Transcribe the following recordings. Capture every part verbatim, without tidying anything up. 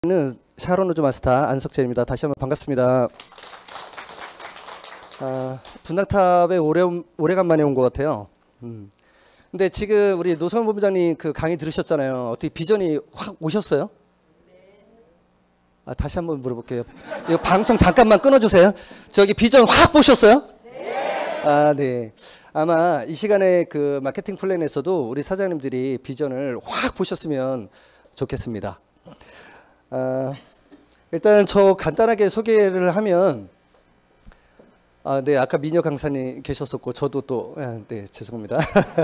는 샤론 우즈 마스터 안석재입니다. 다시 한번 반갑습니다. 아, 분당탑에 오래, 오래간만에 온 것 같아요. 음. 근데 지금 우리 노선 본부장님 그 강의 들으셨잖아요. 어떻게 비전이 확 오셨어요? 아, 다시 한번 물어볼게요. 이거 방송 잠깐만 끊어주세요. 저기 비전 확 보셨어요? 네. 아, 네. 아마 이 시간에 그 마케팅 플랜에서도 우리 사장님들이 비전을 확 보셨으면 좋겠습니다. 아, 일단 저 간단하게 소개를 하면, 아, 네, 아까 민혁 강사님 계셨었고 저도 또, 아, 네, 죄송합니다.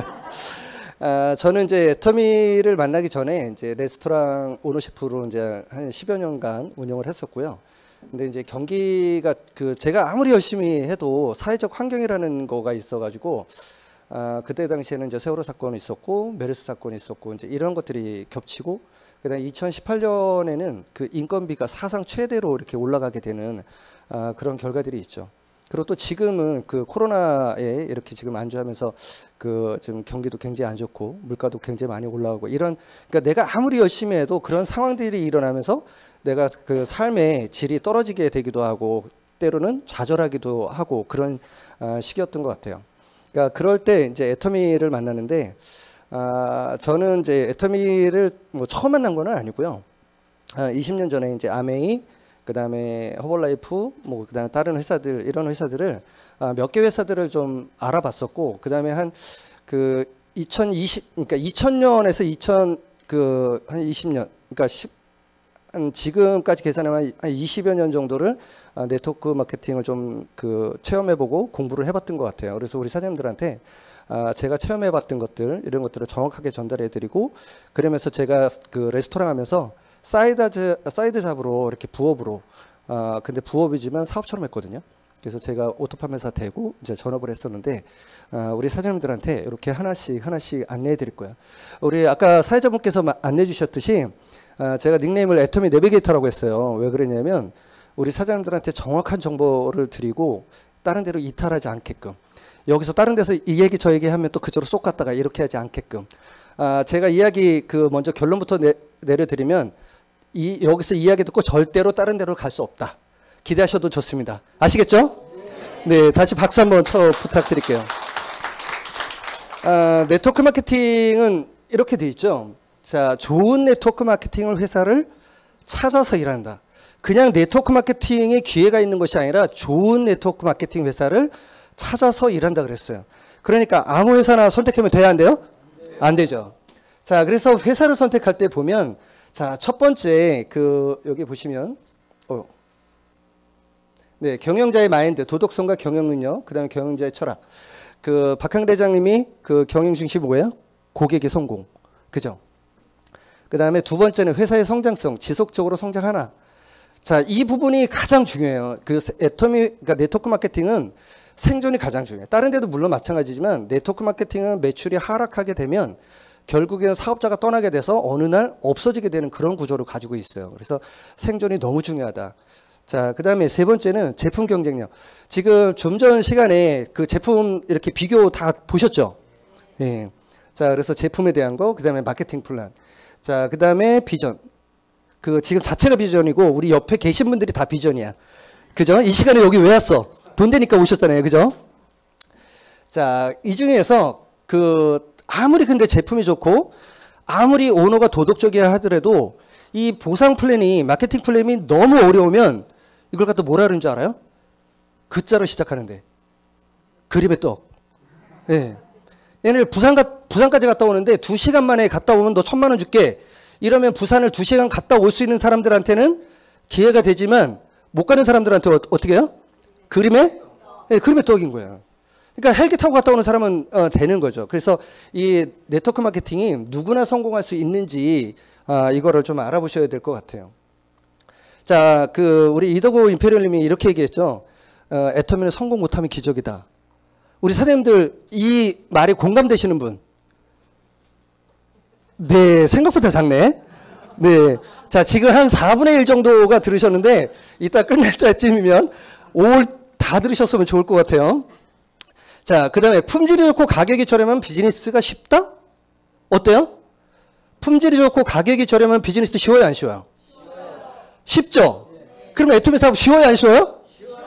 아, 저는 이제 애터미를 만나기 전에 이제 레스토랑 오너셰프로 이제 한 십여 년간 운영을 했었고요. 근데 이제 경기가 그 제가 아무리 열심히 해도 사회적 환경이라는 거가 있어가지고, 아, 그때 당시에는 이제 세월호 사건이 있었고 메르스 사건이 있었고 이제 이런 것들이 겹치고. 그다음 이천십팔 년에는 그 인건비가 사상 최대로 이렇게 올라가게 되는 아, 그런 결과들이 있죠. 그리고 또 지금은 그 코로나에 이렇게 지금 안주하면서 그 지금 경기도 굉장히 안 좋고 물가도 굉장히 많이 올라가고 이런, 그러니까 내가 아무리 열심히 해도 그런 상황들이 일어나면서 내가 그 삶의 질이 떨어지게 되기도 하고 때로는 좌절하기도 하고 그런 아, 시기였던 것 같아요. 그러니까 그럴 때 이제 애터미를 만나는데. 아, 저는 이제 애터미를 뭐 처음 만난 건 아니고요. 아, 이십 년 전에 이제 아메이, 그 다음에 허벌라이프, 뭐 그 다음에 다른 회사들, 이런 회사들을 아, 몇 개 회사들을 좀 알아봤었고, 그 다음에 한 그 이천이십, 그러니까 이천 년에서 이천 그 한 이십 년, 그러니까 십, 한 지금까지 계산하면 한 이십여 년 정도를 아, 네트워크 마케팅을 좀 그 체험해보고 공부를 해봤던 것 같아요. 그래서 우리 사장님들한테 아, 제가 체험해봤던 것들 이런 것들을 정확하게 전달해드리고, 그러면서 제가 그 레스토랑 하면서 사이드 사이드 잡으로 이렇게 부업으로, 아 근데 부업이지만 사업처럼 했거든요. 그래서 제가 오토팜회사 대고 이제 전업을 했었는데, 아, 우리 사장님들한테 이렇게 하나씩 하나씩 안내해드릴 거예요. 우리 아까 사회자분께서 안내해주셨듯이 아, 제가 닉네임을 애터미 내비게이터라고 했어요. 왜 그러냐면 우리 사장님들한테 정확한 정보를 드리고 다른 데로 이탈하지 않게끔. 여기서 다른 데서 이 얘기 저 얘기 하면 또 그쪽으로 쏙 갔다가 이렇게 하지 않게끔. 아, 제가 이야기 그 먼저 결론부터 내, 내려드리면 이 여기서 이야기 듣고 절대로 다른 데로 갈 수 없다. 기대하셔도 좋습니다. 아시겠죠? 네, 다시 박수 한번 쳐 부탁드릴게요. 아, 네트워크 마케팅은 이렇게 돼 있죠. 자, 좋은 네트워크 마케팅을 회사를 찾아서 일한다. 그냥 네트워크 마케팅에 기회가 있는 것이 아니라 좋은 네트워크 마케팅 회사를 찾아서 일한다 그랬어요. 그러니까 아무 회사나 선택하면 돼야 안 돼요? 안 되죠. 자, 그래서 회사를 선택할 때 보면, 자, 첫 번째 그 여기 보시면 어, 네, 경영자의 마인드, 도덕성과 경영 능력, 그다음에 경영자의 철학. 그 박항 대장님이 그 경영 중심 뭐예요? 고객의 성공, 그죠? 그다음에 두 번째는 회사의 성장성, 지속적으로 성장하나. 자, 이 부분이 가장 중요해요. 그 애터미, 그러니까 네트워크 마케팅은 생존이 가장 중요해요. 다른 데도 물론 마찬가지지만 네트워크 마케팅은 매출이 하락하게 되면 결국에는 사업자가 떠나게 돼서 어느 날 없어지게 되는 그런 구조를 가지고 있어요. 그래서 생존이 너무 중요하다. 자, 그 다음에 세 번째는 제품 경쟁력. 지금 좀 전 시간에 그 제품 이렇게 비교 다 보셨죠? 예. 자, 그래서 제품에 대한 거, 그 다음에 마케팅 플랜. 자, 그 다음에 비전. 그 지금 자체가 비전이고 우리 옆에 계신 분들이 다 비전이야. 그죠? 이 시간에 여기 왜 왔어? 돈 되니까 오셨잖아요. 그죠? 자, 이 중에서 그 아무리 근데 제품이 좋고 아무리 오너가 도덕적이야 하더라도 이 보상 플랜이, 마케팅 플랜이 너무 어려우면 이걸 갖다 뭐라 그러는 줄 알아요? 그자로 시작하는데 그림의 떡. 예. 얘네 부산 가, 부산까지 갔다 오는데 두 시간 만에 갔다 오면 너 천만 원 줄게. 이러면 부산을 두 시간 갔다 올 수 있는 사람들한테는 기회가 되지만 못 가는 사람들한테 어, 어떻게 해요? 그림의? 네, 그림의 떡인 거예요. 그러니까 헬기 타고 갔다 오는 사람은 어, 되는 거죠. 그래서 이 네트워크 마케팅이 누구나 성공할 수 있는지 아, 이거를 좀 알아보셔야 될 것 같아요. 자, 그 우리 이더고 임페리얼님이 이렇게 얘기했죠. 어, 애터미는 성공 못하면 기적이다. 우리 사장님들 이 말에 공감되시는 분? 네, 생각보다 작네. 네, 자, 지금 한 사분의 일 정도가 들으셨는데 이따 끝날 때쯤이면 올 다 들으셨으면 좋을 것 같아요. 자, 그 다음에 품질이 좋고 가격이 저렴하면 비즈니스가 쉽다? 어때요? 품질이 좋고 가격이 저렴하면 비즈니스 쉬워요, 안 쉬워요? 쉬워요. 쉽죠? 그럼 애터미 사업 쉬워요, 안 쉬워요?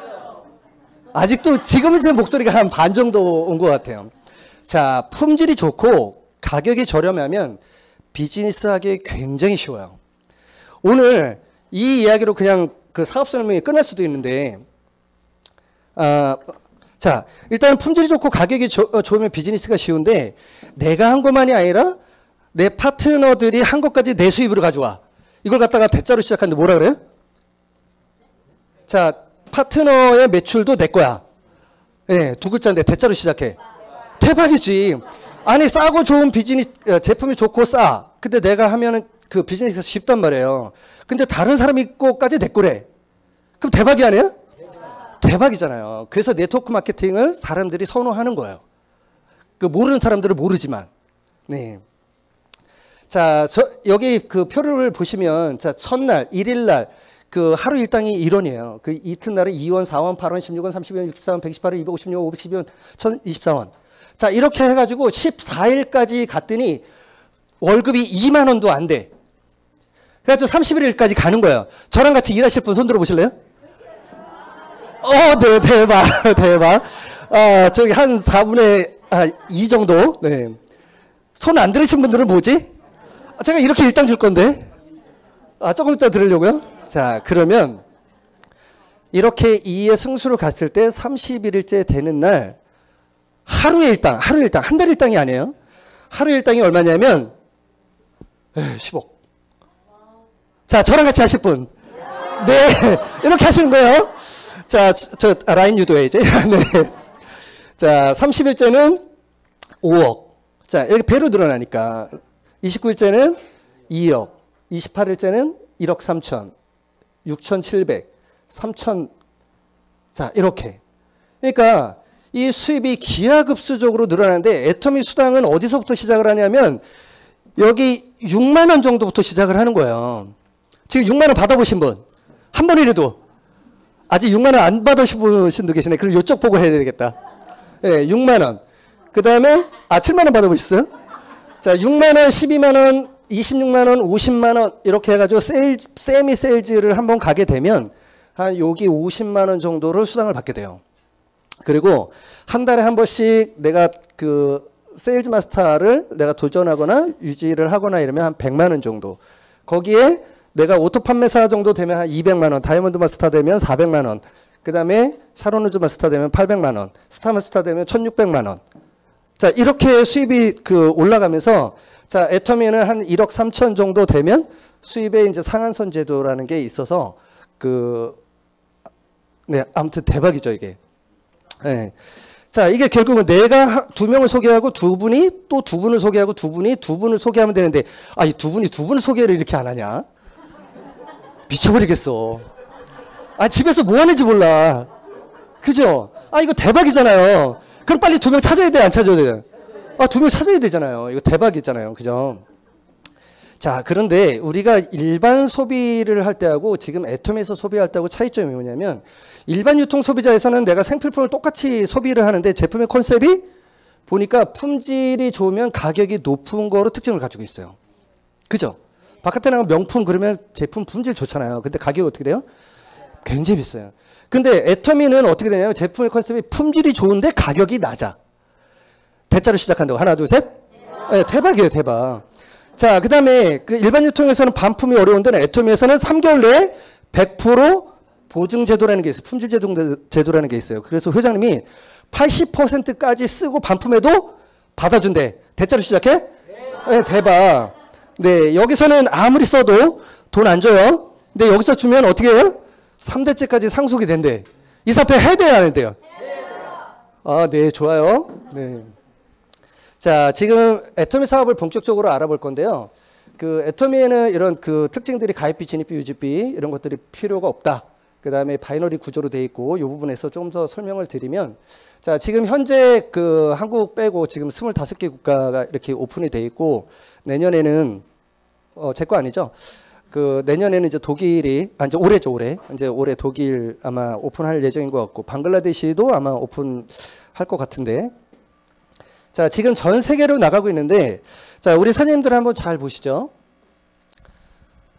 아직도 지금은 제 목소리가 한 반 정도 온 것 같아요. 자, 품질이 좋고 가격이 저렴하면 비즈니스 하기 굉장히 쉬워요. 오늘 이 이야기로 그냥 그 사업 설명이 끝날 수도 있는데, 아, 자, 일단 품질이 좋고 가격이 조, 어, 좋으면 비즈니스가 쉬운데, 내가 한 것만이 아니라 내 파트너들이 한 것까지 내 수입으로 가져와. 이걸 갖다가 대자로 시작하는데 뭐라 그래요? 자, 파트너의 매출도 내 거야. 예, 네, 두 글자인데 대자로 시작해. 대박이지. 아니, 싸고 좋은 비즈니스, 제품이 좋고 싸. 근데 내가 하면은 그 비즈니스가 쉽단 말이에요. 근데 다른 사람이 거까지 내 거래. 그럼 대박이 아니에요? 대박. 대박이잖아요. 그래서 네트워크 마케팅을 사람들이 선호하는 거예요. 그 모르는 사람들은 모르지만. 네. 자, 저, 여기 그 표를 보시면, 자, 첫날, 일일날, 그 하루 일당이 일 원이에요. 그 이튿날은 이 원, 사 원, 팔 원, 십육 원, 삼십 원, 육십사 원, 백십팔 원, 이백오십육 원, 오백십이 원, 천이십사 원. 자, 이렇게 해가지고 십사 일까지 갔더니 월급이 이만 원도 안 돼. 그래가지고 삼십일 일까지 가는 거예요. 저랑 같이 일하실 분 손 들어보실래요? 어, 네, 대박, 대박. 아, 저기 한 사분의 이 정도. 네. 손 안 들으신 분들은 뭐지? 제가 이렇게 일당 줄 건데. 아, 조금 이따 들으려고요? 자, 그러면 이렇게 이의 승수로 갔을 때 삼십일 일째 되는 날 하루에 일당, 하루 일당, 한 달 일당이 아니에요. 하루 일당이 얼마냐면 에이, 십억. 자, 저랑 같이 하실 분. 네, 이렇게 하시는 거예요. 자, 저, 저 라인 유도해 이제. 네. 자, 삼십 일째는 오억. 자, 여기 배로 늘어나니까 이십구 일째는 이억. 이십팔 일째는 일억 삼천, 육천칠백, 삼천. 자, 이렇게. 그러니까 이 수입이 기하급수적으로 늘어나는데 애터미 수당은 어디서부터 시작을 하냐면 여기 육만 원 정도부터 시작을 하는 거예요. 지금 육만 원 받아보신 분? 한 번이라도. 아직 육만 원 안 받으신 분도 계시네. 그럼 이쪽 보고 해야 되겠다. 네, 육만 원. 그 다음에, 아, 칠만 원 받아보셨어요? 자, 육만 원, 십이만 원, 이십육만 원, 오십만 원 이렇게 해가지고 세일즈, 세미 세일즈를 한번 가게 되면 한 여기 오십만 원 정도를 수당을 받게 돼요. 그리고 한 달에 한 번씩 내가 그 세일즈 마스터를 내가 도전하거나 유지를 하거나 이러면 한 백만 원 정도. 거기에 내가 오토 판매사 정도 되면 한 이백만 원, 다이아몬드 마스터 되면 사백만 원, 그 다음에 샤론우즈 마스터 되면 팔백만 원, 스타 마스터 되면 천육백만 원. 자, 이렇게 수입이 그 올라가면서 자, 애터미는 한 일억 삼천 정도 되면 수입에 이제 상한선 제도라는 게 있어서 그, 네, 아무튼 대박이죠, 이게. 네. 자, 이게 결국은 내가 두 명을 소개하고 두 분이 또 두 분을 소개하고 두 분이 두 분을 소개하면 되는데, 아, 이 두 분이 두 분을 소개를 이렇게 안 하냐? 미쳐버리겠어. 아, 집에서 뭐 하는지 몰라. 그죠? 아, 이거 대박이잖아요. 그럼 빨리 두 명 찾아야 돼, 안 찾아야 돼? 아, 두 명 찾아야 되잖아요. 이거 대박이잖아요. 그죠? 자, 그런데 우리가 일반 소비를 할 때하고 지금 애터미에서 소비할 때하고 차이점이 뭐냐면 일반 유통 소비자에서는 내가 생필품을 똑같이 소비를 하는데 제품의 컨셉이 보니까 품질이 좋으면 가격이 높은 거로 특징을 가지고 있어요. 그죠? 바깥에 나가면 명품 그러면 제품 품질 좋잖아요. 근데 가격이 어떻게 돼요? 굉장히 비싸요. 근데 애터미는 어떻게 되냐면 제품의 컨셉이 품질이 좋은데 가격이 낮아. 대자로 시작한다고. 하나, 둘, 셋. 네, 대박이에요, 대박. 자, 그 다음에 그 일반 유통에서는 반품이 어려운데 애터미에서는 삼 개월 내에 백 퍼센트 보증 제도라는 게 있어요. 품질 제도라는 게 있어요. 그래서 회장님이 팔십 퍼센트까지 쓰고 반품해도 받아준대. 대자로 시작해? 네, 대박. 네, 여기서는 아무리 써도 돈 안 줘요. 근데 여기서 주면 어떻게 해요? 삼 대째까지 상속이 된대. 이 사표 해야 돼요, 안 해야 돼요? 아, 네, 좋아요. 네. 자, 지금 애터미 사업을 본격적으로 알아볼 건데요. 그 애터미에는 이런 그 특징들이 가입비, 진입비, 유지비 이런 것들이 필요가 없다. 그 다음에 바이너리 구조로 돼 있고 이 부분에서 좀 더 설명을 드리면, 자, 지금 현재 그 한국 빼고 지금 스물다섯 개 국가가 이렇게 오픈이 돼 있고 내년에는 어, 제 거 아니죠? 그 내년에는 이제 독일이 아 이제 올해죠, 올해 이제 올해 독일 아마 오픈할 예정인 것 같고 방글라데시도 아마 오픈할 것 같은데. 자, 지금 전 세계로 나가고 있는데, 자, 우리 사장님들 한번 잘 보시죠.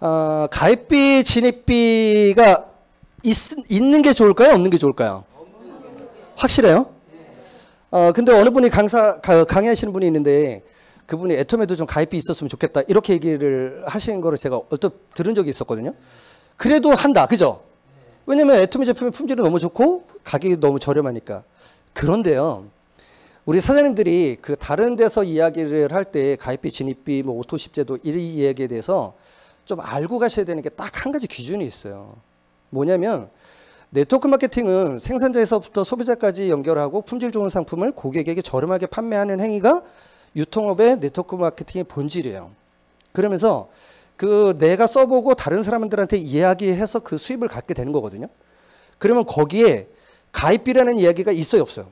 어, 가입비, 진입비가 있, 있는 게 좋을까요? 없는 게 좋을까요? 확실해요? 어, 근데 어느 분이 강사, 강의하시는 분이 있는데 그분이 애텀에도 좀 가입비 있었으면 좋겠다. 이렇게 얘기를 하신 거를 제가 얼핏 들은 적이 있었거든요. 그래도 한다. 그죠? 왜냐면 애터미 제품의 품질이 너무 좋고 가격이 너무 저렴하니까. 그런데요. 우리 사장님들이 그 다른 데서 이야기를 할 때 가입비, 진입비, 뭐 오토십제도 이 이야기에 대해서 좀 알고 가셔야 되는 게 딱 한 가지 기준이 있어요. 뭐냐면 네트워크 마케팅은 생산자에서부터 소비자까지 연결하고 품질 좋은 상품을 고객에게 저렴하게 판매하는 행위가 유통업의 네트워크 마케팅의 본질이에요. 그러면서 그 내가 써보고 다른 사람들한테 이야기해서 그 수입을 갖게 되는 거거든요. 그러면 거기에 가입비라는 이야기가 있어요, 없어요?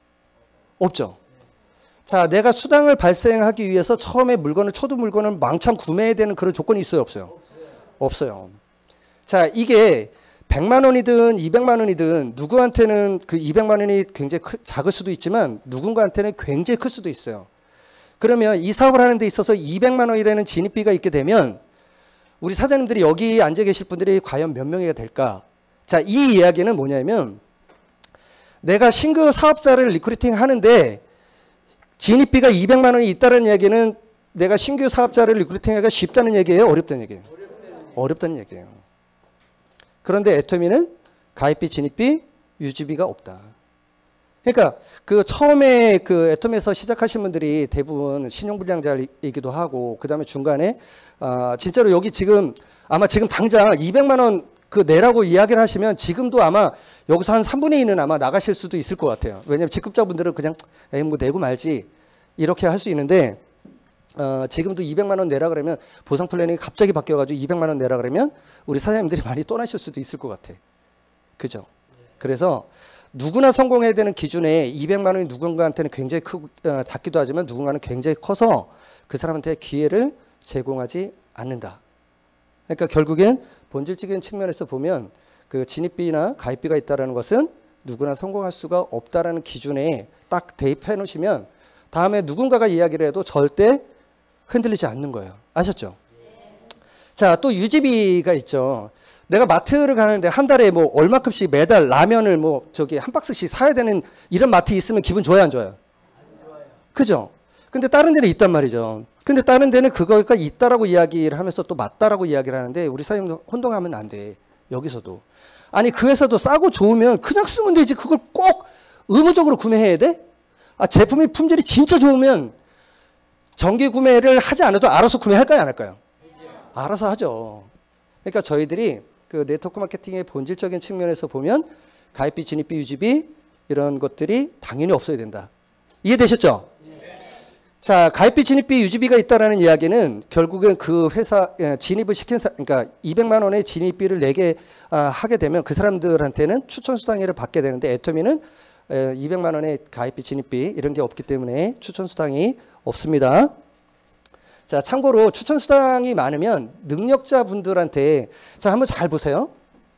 없죠. 자, 내가 수당을 발생하기 위해서 처음에 물건을 초도 물건을 망창 구매해야 되는 그런 조건이 있어요, 없어요? 없어요. 자, 이게 백만 원이든 이백만 원이든 누구한테는 그 이백만 원이 굉장히 크, 작을 수도 있지만 누군가한테는 굉장히 클 수도 있어요. 그러면 이 사업을 하는 데 있어서 이백만 원이라는 진입비가 있게 되면 우리 사장님들이 여기 앉아 계실 분들이 과연 몇 명이가 될까? 자, 이 이야기는 뭐냐면 내가 신규 사업자를 리크루팅 하는데 진입비가 이백만 원이 있다는 이야기는 내가 신규 사업자를 리크루팅하기가 쉽다는 얘기예요? 어렵다는 얘기예요? 어렵다는 얘기예요. 그런데 애터미는 가입비, 진입비, 유지비가 없다. 그러니까 그 처음에 그 애터미에서 시작하신 분들이 대부분 신용불량자이기도 하고 그 다음에 중간에 아 진짜로 여기 지금 아마 지금 당장 이백만 원 그 내라고 이야기를 하시면 지금도 아마 여기서 한 삼분의 이는 아마 나가실 수도 있을 것 같아요. 왜냐면 직급자분들은 그냥 에이 뭐 내고 말지 이렇게 할 수 있는데 어 지금도 이백만 원 내라 그러면 보상 플랜이 갑자기 바뀌어가지고 이백만 원 내라 그러면 우리 사장님들이 많이 떠나실 수도 있을 것 같아. 그죠? 그래서 누구나 성공해야 되는 기준에 이백만 원이 누군가한테는 굉장히 크고 어, 작기도 하지만 누군가는 굉장히 커서 그 사람한테 기회를 제공하지 않는다. 그러니까 결국엔 본질적인 측면에서 보면 그 진입비나 가입비가 있다는 것은 누구나 성공할 수가 없다라는 기준에 딱 대입해 놓으시면 다음에 누군가가 이야기를 해도 절대 흔들리지 않는 거예요. 아셨죠? 자, 또 유지비가 있죠. 내가 마트를 가는데 한 달에 뭐 얼마큼씩 매달 라면을 뭐 저기 한 박스씩 사야 되는 이런 마트 있으면 기분 좋아요, 안 좋아요? 안 좋아요. 그죠? 근데 다른 데는 있단 말이죠. 근데 다른 데는 그거가 있다라고 이야기를 하면서 또 맞다라고 이야기를 하는데 우리 사장님 혼동하면 안 돼. 여기서도. 아니 그 회사도 싸고 좋으면 그냥 쓰면 되지. 그걸 꼭 의무적으로 구매해야 돼? 아, 제품이 품질이 진짜 좋으면 정기 구매를 하지 않아도 알아서 구매할까요, 안 할까요? 알아서 하죠. 그러니까 저희들이 그 네트워크 마케팅의 본질적인 측면에서 보면 가입비, 진입비, 유지비 이런 것들이 당연히 없어야 된다. 이해되셨죠? 네. 자, 가입비, 진입비, 유지비가 있다라는 이야기는 결국은 그 회사 진입을 시킨 사, 그러니까 이백만 원의 진입비를 내게 아, 하게 되면 그 사람들한테는 추천 수당회를 받게 되는데 애터미는 이백만 원의 가입비, 진입비 이런 게 없기 때문에 추천 수당이 없습니다. 자, 참고로 추천 수당이 많으면 능력자 분들한테 자, 한번 잘 보세요.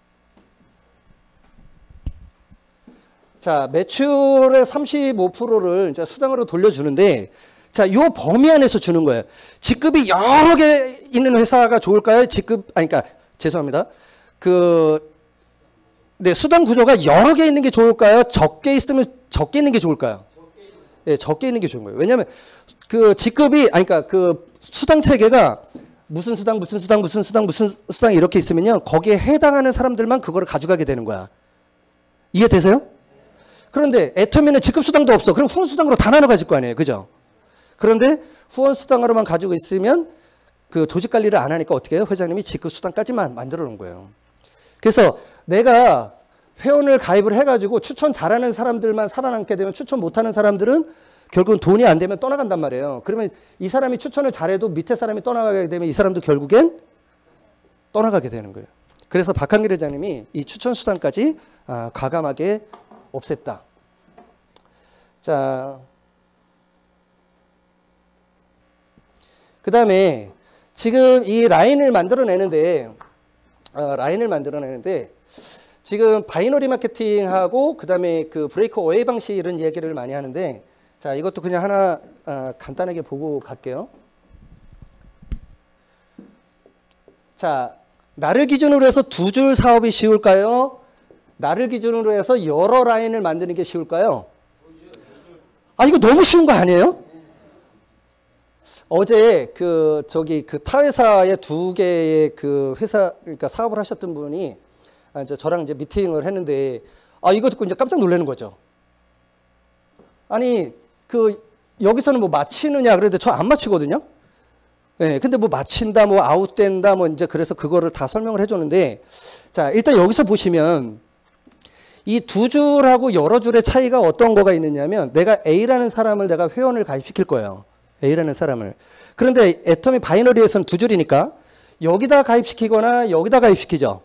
자, 매출의 삼십오 퍼센트를 이제 수당으로 돌려주는데 자, 요 범위 안에서 주는 거예요. 직급이 여러 개 있는 회사가 좋을까요? 직급 아니 그러니까 죄송합니다. 그 네, 수당 구조가 여러 개 있는 게 좋을까요? 적게 있으면 적게 있는 게 좋을까요? 예, 네, 적게 있는 게 좋은 거예요. 왜냐하면 그 직급이 아니 그러니까 그 수당 체계가 무슨 수당 무슨 수당 무슨 수당 무슨 수당 이렇게 있으면요 거기에 해당하는 사람들만 그거를 가져가게 되는 거야. 이해되세요? 그런데 애터미는 직급 수당도 없어. 그럼 후원 수당으로 다 나눠 가질 거 아니에요, 그죠? 그런데 후원 수당으로만 가지고 있으면 그 조직 관리를 안 하니까 어떻게 해요? 회장님이 직급 수당까지만 만들어 놓은 거예요. 그래서 내가 회원을 가입을 해가지고 추천 잘하는 사람들만 살아남게 되면 추천 못하는 사람들은 결국은 돈이 안 되면 떠나간단 말이에요. 그러면 이 사람이 추천을 잘해도 밑에 사람이 떠나가게 되면 이 사람도 결국엔 떠나가게 되는 거예요. 그래서 박한길 회장님이 이 추천 수당까지 아, 과감하게 없앴다. 자, 그 다음에 지금 이 라인을 만들어내는데 어, 라인을 만들어내는데 지금 바이너리 마케팅하고 그 다음에 그 브레이크 어웨이 방식 이런 얘기를 많이 하는데 자, 이것도 그냥 하나 어, 간단하게 보고 갈게요. 자, 나를 기준으로 해서 두 줄 사업이 쉬울까요? 나를 기준으로 해서 여러 라인을 만드는 게 쉬울까요? 아, 이거 너무 쉬운 거 아니에요? 어제 그 저기 그 타회사의 두 개의 그 회사 그러니까 사업을 하셨던 분이 이제 저랑 이제 미팅을 했는데 아, 이거 듣고 이제 깜짝 놀라는 거죠. 아니 그 여기서는 뭐 맞히느냐 그랬는데 저 안 맞히거든요. 네, 근데 뭐 맞힌다, 뭐 아웃된다, 뭐 이제 그래서 그거를 다 설명을 해줬는데, 자 일단 여기서 보시면 이 두 줄하고 여러 줄의 차이가 어떤 거가 있느냐면 내가 A라는 사람을 내가 회원을 가입시킬 거예요. A라는 사람을. 그런데 애터미 바이너리에서는 두 줄이니까 여기다 가입시키거나 여기다 가입시키죠.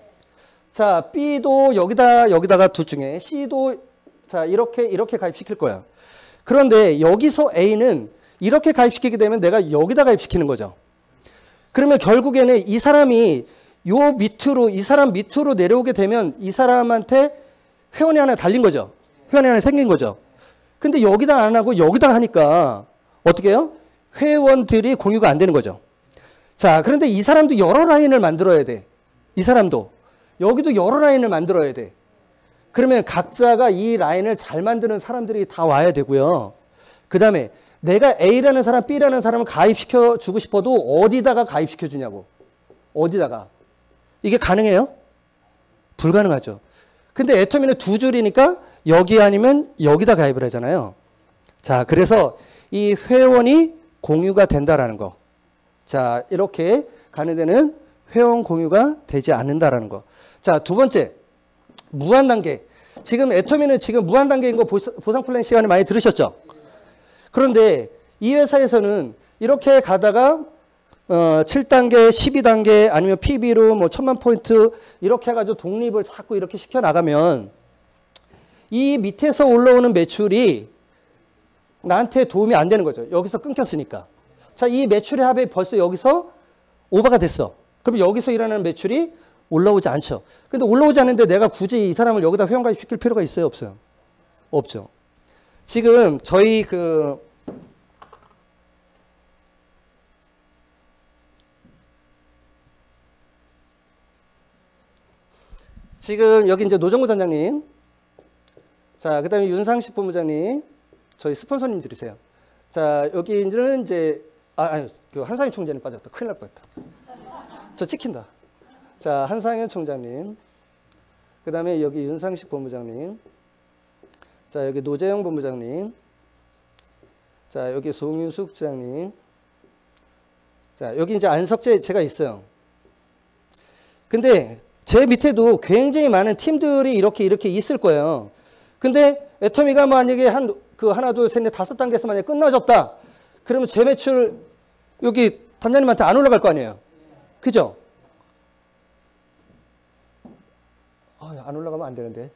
자 B도 여기다 여기다가 둘 중에 C도 자 이렇게 이렇게 가입시킬 거야. 그런데 여기서 A는 이렇게 가입시키게 되면 내가 여기다 가입시키는 거죠. 그러면 결국에는 이 사람이 요 밑으로 이 사람 밑으로 내려오게 되면 이 사람한테 회원이 하나 달린 거죠. 회원이 하나 생긴 거죠. 근데 여기다 안 하고 여기다 하니까 어떻게 해요? 회원들이 공유가 안 되는 거죠. 자, 그런데 이 사람도 여러 라인을 만들어야 돼. 이 사람도 여기도 여러 라인을 만들어야 돼. 그러면 각자가 이 라인을 잘 만드는 사람들이 다 와야 되고요. 그 다음에 내가 A라는 사람, B라는 사람을 가입시켜 주고 싶어도 어디다가 가입시켜 주냐고. 어디다가. 이게 가능해요? 불가능하죠. 근데 애터미는 두 줄이니까 여기 아니면 여기다 가입을 하잖아요. 자, 그래서 이 회원이 공유가 된다라는 거. 자, 이렇게 가는 데는 회원 공유가 되지 않는다라는 거. 자, 두 번째. 무한 단계. 지금 애터미는 지금 무한 단계인 거 보상 플랜 시간에 많이 들으셨죠? 그런데 이 회사에서는 이렇게 가다가 어, 칠 단계, 십이 단계 아니면 피비로 뭐 천만 포인트 이렇게 해가지고 독립을 자꾸 이렇게 시켜 나가면 이 밑에서 올라오는 매출이 나한테 도움이 안 되는 거죠. 여기서 끊겼으니까. 자, 이 매출의 합이 벌써 여기서 오버가 됐어. 그럼 여기서 일하는 매출이 올라오지 않죠. 근데 올라오지 않는데 내가 굳이 이 사람을 여기다 회원가입 시킬 필요가 있어요? 없어요? 없죠. 지금 저희 그 지금 여기 이제 노정구 단장님, 자, 그 다음에 윤상식 본부장님, 저희 스폰서님들이세요. 자, 여기는 이제, 아, 아니, 그 한상현 총장님 빠졌다. 큰일 날 뻔했다. 저 찍힌다. 자, 한상현 총장님, 그 다음에 여기 윤상식 본부장님, 자, 여기 노재영 본부장님, 자, 여기 송윤숙 부장님, 자, 여기 이제 안석재 제가 있어요. 근데 제 밑에도 굉장히 많은 팀들이 이렇게 이렇게 있을 거예요. 근데 애터미가 만약에 한 그 하나 둘 셋 넷 다섯 단계에서 만약에 끝나졌다. 그러면 제 매출 여기 단장님한테 안 올라갈 거 아니에요. 그죠? 아, 안 올라가면 안 되는데.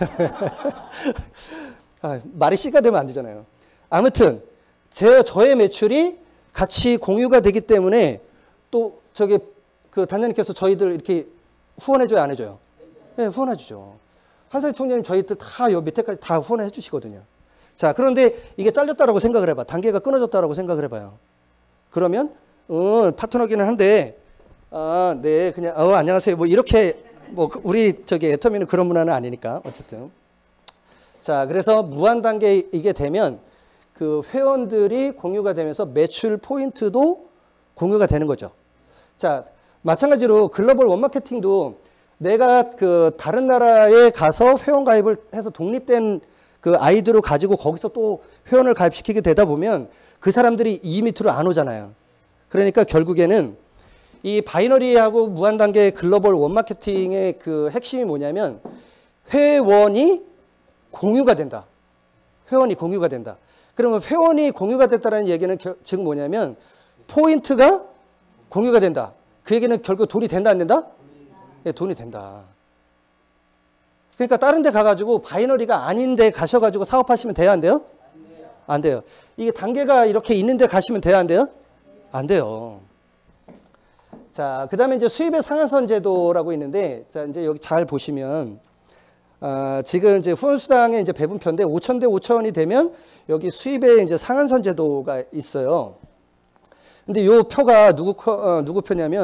아, 말이 씨가 되면 안 되잖아요. 아무튼 제 저의 매출이 같이 공유가 되기 때문에 또 저기 그 단장님께서 저희들 이렇게 후원해줘요, 안 해줘요? 네, 후원해주죠. 한상희 총장님 저희들 다 요 밑에까지 다 후원해 주시거든요. 자, 그런데 이게 잘렸다라고 생각을 해봐. 단계가 끊어졌다라고 생각을 해봐요. 그러면 어, 파트너기는 한데 아, 네, 그냥 어, 안녕하세요. 뭐 이렇게 뭐 우리 저기 애터미는 그런 문화는 아니니까 어쨌든. 자, 그래서 무한 단계이게 되면 그 회원들이 공유가 되면서 매출 포인트도 공유가 되는 거죠. 자, 마찬가지로 글로벌 원마케팅도 내가 그 다른 나라에 가서 회원 가입을 해서 독립된 그 아이들을 가지고 거기서 또 회원을 가입시키게 되다 보면 그 사람들이 이 밑으로 안 오잖아요. 그러니까 결국에는 이 바이너리하고 무한 단계 글로벌 원마케팅의 그 핵심이 뭐냐면 회원이 공유가 된다. 회원이 공유가 된다. 그러면 회원이 공유가 됐다는 얘기는 겨, 즉 뭐냐면 포인트가 공유가 된다. 그 얘기는 결국 돈이 된다 안 된다? 네, 돈이 된다. 그러니까 다른 데 가가지고 바이너리가 아닌데 가셔가지고 사업하시면 돼요 안 돼요? 안 돼요. 안 돼요. 이게 단계가 이렇게 있는데 가시면 돼요 안 돼요? 안 돼요. 자, 그 다음에 이제 수입의 상한선 제도라고 있는데, 자, 이제 여기 잘 보시면, 아, 지금 이제 후원수당의 이제 배분표인데 오천 대 오천이 되면 여기 수입의 이제 상한선 제도가 있어요. 근데 요 표가 누구, 어, 누구 표냐면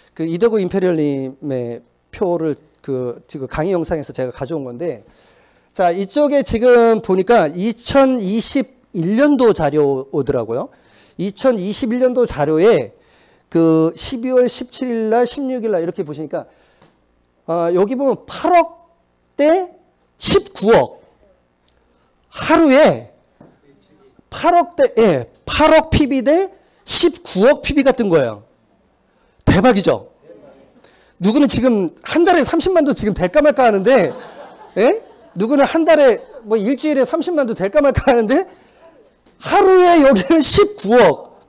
그 이대구 임페리얼님의 표를 그 지금 강의 영상에서 제가 가져온 건데, 자, 이쪽에 지금 보니까 이천이십일 년도 자료더라고요. 이천이십일 년도 자료에 그 십이월 십칠일 날, 십육일 날 이렇게 보시니까, 어, 여기 보면 팔억 대 십구억. 하루에 팔억 대, 예, 팔억 피비 대 십구억 피비가 뜬 거예요. 대박이죠? 누구는 지금 한 달에 삼십만도 지금 될까 말까 하는데, 예? 누구는 한 달에 뭐 일주일에 삼십만도 될까 말까 하는데, 하루에 여기는 십구억.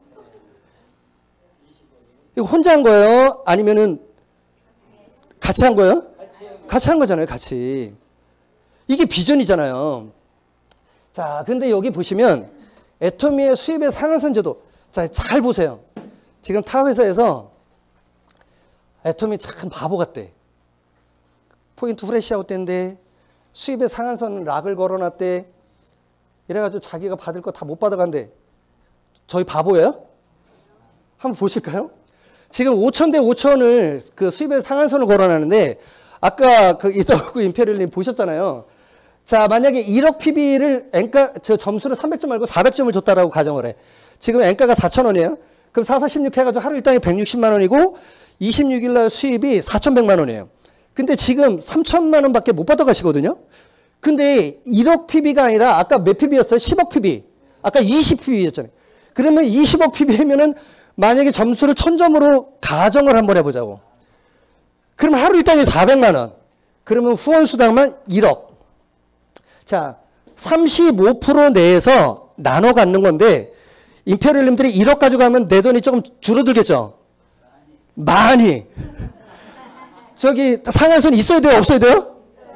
이거 혼자 한 거예요? 아니면은 같이 한 거예요? 같이 한 거잖아요, 같이. 이게 비전이잖아요. 자, 근데 여기 보시면 애터미의 수입의 상한선 제도. 자, 잘 보세요. 지금 타 회사에서 애터미 참 바보 같대. 포인트 후레시아웃 된대. 수입의 상한선 락을 걸어놨대. 이래가지고 자기가 받을 거 다 못 받아간대. 저희 바보예요? 한번 보실까요? 지금 오천 대 오천을 그 수입의 상한선을 걸어놨는데, 아까 그 이더구 임페리얼님 보셨잖아요. 자, 만약에 일억 피비를 엔가, 저 점수를 삼백 점 말고 사백 점을 줬다라고 가정을 해. 지금 엔가가 사천 원이에요. 그럼 사, 사, 십육 해가지고 하루 일당이 백육십만 원이고, 이십육일 날 수입이 사천백만 원이에요. 근데 지금 삼천만 원밖에 못 받아가시거든요. 근데 일억 피비가 아니라 아까 몇 피비였어요? 십억 피비. 아까 이십 피비였잖아요. 그러면 이십억 피비면은 만약에 점수를 천 점으로 가정을 한번 해보자고. 그럼 하루 일당이 사백만 원. 그러면 후원수당만 일억. 자, 삼십오 퍼센트 내에서 나눠 갖는 건데, 임페리얼님들이 일억 가져가면 내 돈이 조금 줄어들겠죠? 많이. 저기 상한선 있어야 돼요? 없어야 돼요?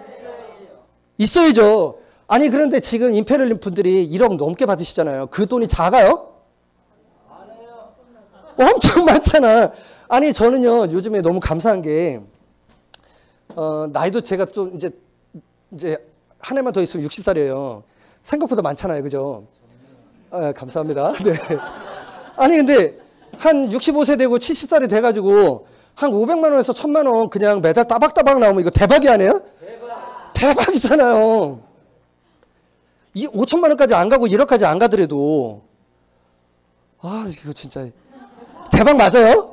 있어야죠. 아니, 그런데 지금 임페리얼님 분들이 일억 넘게 받으시잖아요. 그 돈이 작아요? 엄청 많잖아. 아니, 저는요, 요즘에 너무 감사한 게, 어, 나이도 제가 좀 이제, 이제, 한 해만 더 있으면 육십 살이에요. 생각보다 많잖아요. 그죠? 아, 감사합니다. 네. 아니, 근데, 한 육십오 세 되고 칠십 살이 돼가지고, 한 오백만 원에서 천만 원 그냥 매달 따박따박 나오면 이거 대박이 아니에요? 대박. 대박이잖아요. 이 오천만 원까지 안 가고 일억까지 안 가더라도, 아, 이거 진짜. 대박 맞아요?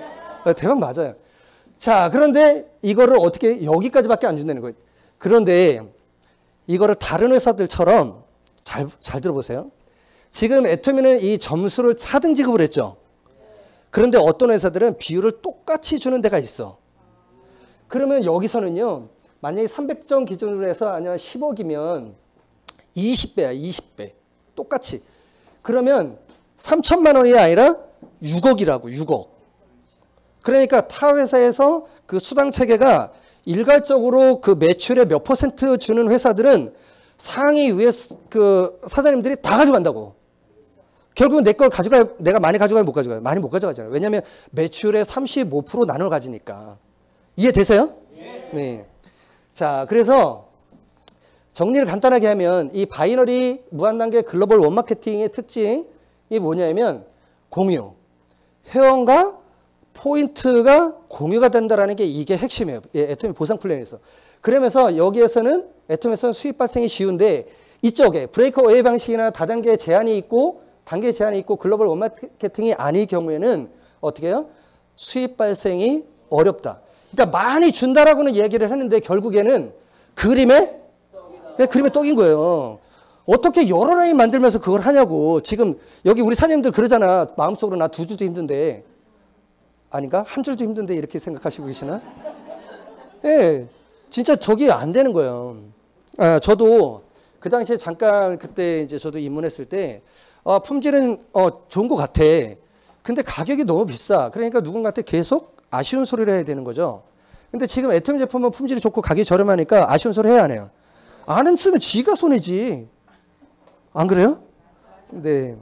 대박 맞아요. 자, 그런데 이거를 어떻게 여기까지밖에 안 준다는 거예요. 그런데 이거를 다른 회사들처럼 잘, 잘 들어보세요. 지금 애터미는 이 점수를 차등 지급을 했죠. 그런데 어떤 회사들은 비율을 똑같이 주는 데가 있어. 그러면 여기서는요, 만약에 삼백 점 기준으로 해서 아니면 십억이면 이십 배야, 이십 배. 똑같이. 그러면 삼천만 원이 아니라 육억이라고, 육억. 그러니까 타 회사에서 그 수당 체계가 일괄적으로 그 매출의 몇 퍼센트 주는 회사들은 상위 위에 그 사장님들이 다 가져간다고. 결국은 내 걸 가져가야, 내가 많이 가져가야 못 가져가요. 많이 못 가져가잖아요. 왜냐하면 매출의 삼십오 퍼센트 나눠 가지니까. 이해되세요? 네. 네. 자, 그래서 정리를 간단하게 하면 이 바이너리 무한단계 글로벌 원마케팅의 특징이 뭐냐면 공유. 회원과 포인트가 공유가 된다는 게 이게 핵심이에요. 애터미 보상 플랜에서. 그러면서 여기에서는 애터미에서는 수익 발생이 쉬운데 이쪽에 브레이크어웨이 방식이나 다단계 제한이 있고 단계 제한이 있고 글로벌 원마케팅이 아닐 경우에는 어떻게 해요? 수익 발생이 어렵다. 그러니까 많이 준다라고는 얘기를 했는데 결국에는 그림에 네, 그림에 떡인 거예요. 어떻게 여러 라인 만들면서 그걸 하냐고. 지금 여기 우리 사장님들 그러잖아. 마음속으로 나 두 줄도 힘든데. 아닌가? 한 줄도 힘든데 이렇게 생각하시고 계시나? 예, 네, 진짜 저게 안 되는 거예요. 아, 저도 그 당시에 잠깐 그때 이제 저도 입문했을 때 어, 품질은 어, 좋은 것 같아. 근데 가격이 너무 비싸. 그러니까 누군가한테 계속 아쉬운 소리를 해야 되는 거죠. 근데 지금 애터미 제품은 품질이 좋고 가격이 저렴하니까 아쉬운 소리 해야 하네요. 안 쓰면 지가 손해지. 안 그래요? 네.